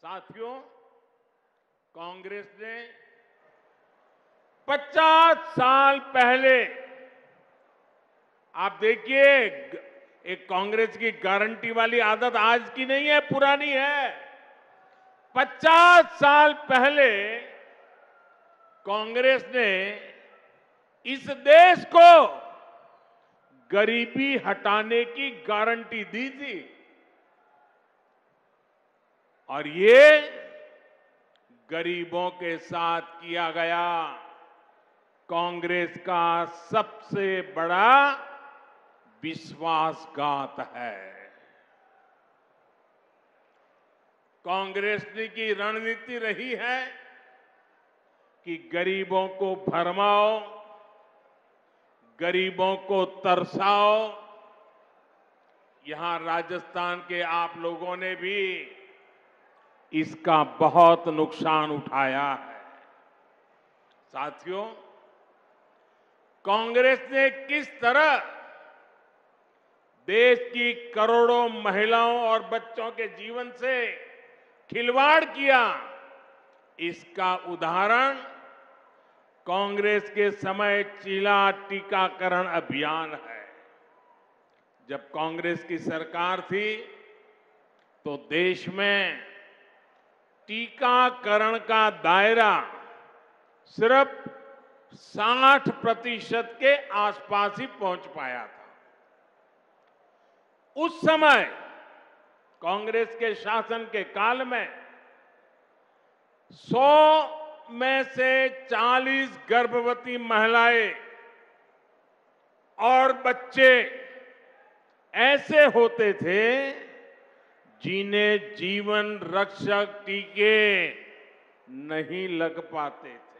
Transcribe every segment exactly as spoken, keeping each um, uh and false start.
साथियों, कांग्रेस ने पचास साल पहले, आप देखिए, एक कांग्रेस की गारंटी वाली आदत आज की नहीं है, पुरानी है। पचास साल पहले कांग्रेस ने इस देश को गरीबी हटाने की गारंटी दी थी और ये गरीबों के साथ किया गया कांग्रेस का सबसे बड़ा विश्वासघात है। कांग्रेस की रणनीति रही है कि गरीबों को भरमाओ, गरीबों को तरसाओ। यहां राजस्थान के आप लोगों ने भी इसका बहुत नुकसान उठाया है। साथियों, कांग्रेस ने किस तरह देश की करोड़ों महिलाओं और बच्चों के जीवन से खिलवाड़ किया, इसका उदाहरण कांग्रेस के समय चीला टीकाकरण अभियान है। जब कांग्रेस की सरकार थी तो देश में टीकाकरण का दायरा सिर्फ साठ प्रतिशत के आसपास ही पहुंच पाया था। उस समय कांग्रेस के शासन के काल में सौ में से चालीस गर्भवती महिलाएं और बच्चे ऐसे होते थे जिन्हें जीवन रक्षक टीके नहीं लग पाते थे।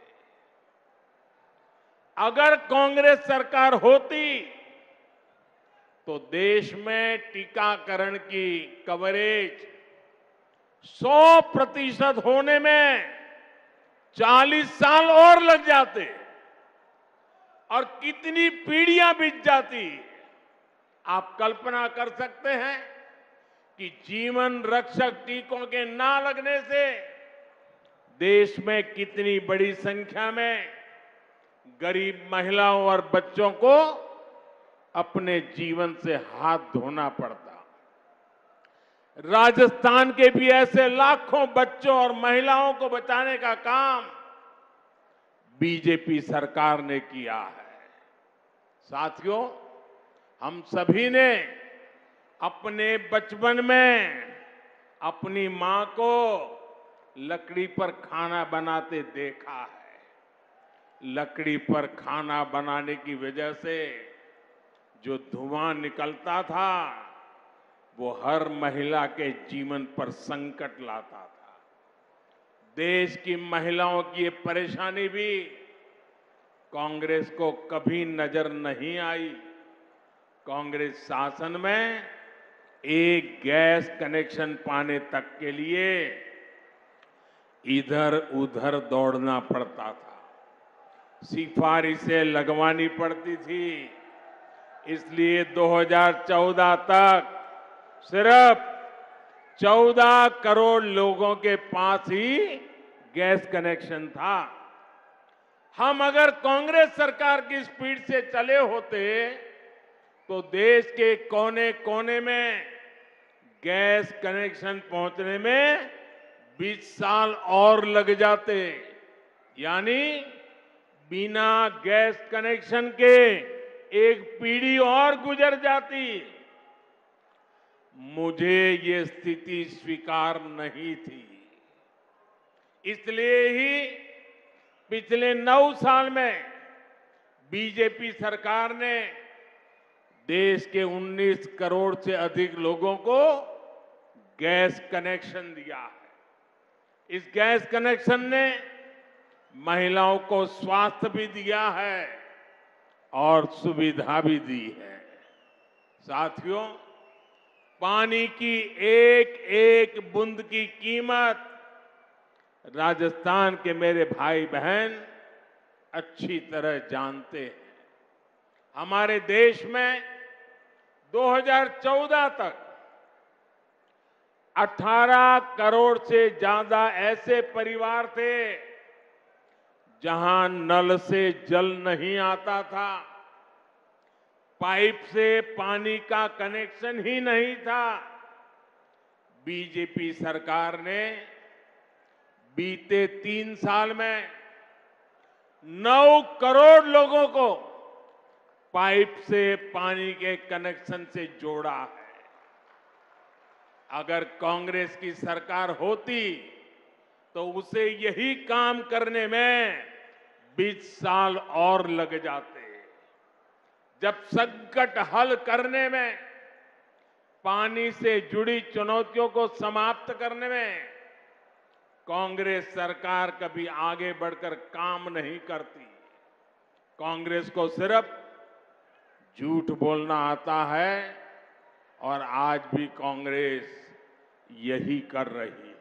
अगर कांग्रेस सरकार होती तो देश में टीकाकरण की कवरेज सौ प्रतिशत होने में चालीस साल और लग जाते और कितनी पीढ़ियां बीत जाती। आप कल्पना कर सकते हैं कि जीवन रक्षक टीकों के ना लगने से देश में कितनी बड़ी संख्या में गरीब महिलाओं और बच्चों को अपने जीवन से हाथ धोना पड़ता। राजस्थान के भी ऐसे लाखों बच्चों और महिलाओं को बचाने का काम बीजेपी सरकार ने किया है। साथियों, हम सभी ने अपने बचपन में अपनी मां को लकड़ी पर खाना बनाते देखा है। लकड़ी पर खाना बनाने की वजह से जो धुआं निकलता था वो हर महिला के जीवन पर संकट लाता था। देश की महिलाओं की ये परेशानी भी कांग्रेस को कभी नजर नहीं आई। कांग्रेस शासन में एक गैस कनेक्शन पाने तक के लिए इधर उधर दौड़ना पड़ता था, सिफारिशें लगवानी पड़ती थी। इसलिए दो हज़ार चौदह तक सिर्फ चौदह करोड़ लोगों के पास ही गैस कनेक्शन था। हम अगर कांग्रेस सरकार की स्पीड से चले होते तो देश के कोने कोने में गैस कनेक्शन पहुंचने में बीस साल और लग जाते। यानी बिना गैस कनेक्शन के एक पीढ़ी और गुजर जाती। मुझे ये स्थिति स्वीकार नहीं थी। इसलिए ही पिछले नौ साल में बीजेपी सरकार ने देश के उन्नीस करोड़ से अधिक लोगों को गैस कनेक्शन दिया है। इस गैस कनेक्शन ने महिलाओं को स्वास्थ्य भी दिया है और सुविधा भी दी है। साथियों, पानी की एक एक बूंद की कीमत राजस्थान के मेरे भाई बहन अच्छी तरह जानते हैं। हमारे देश में दो हज़ार चौदह तक अठारह करोड़ से ज्यादा ऐसे परिवार थे जहां नल से जल नहीं आता था, पाइप से पानी का कनेक्शन ही नहीं था। बीजेपी सरकार ने बीते तीन साल में नौ करोड़ लोगों को पाइप से पानी के कनेक्शन से जोड़ा है। अगर कांग्रेस की सरकार होती तो उसे यही काम करने में बीस साल और लग जाते। जब संकट हल करने में, पानी से जुड़ी चुनौतियों को समाप्त करने में कांग्रेस सरकार कभी आगे बढ़कर काम नहीं करती। कांग्रेस को सिर्फ झूठ बोलना आता है और आज भी कांग्रेस यही कर रही है।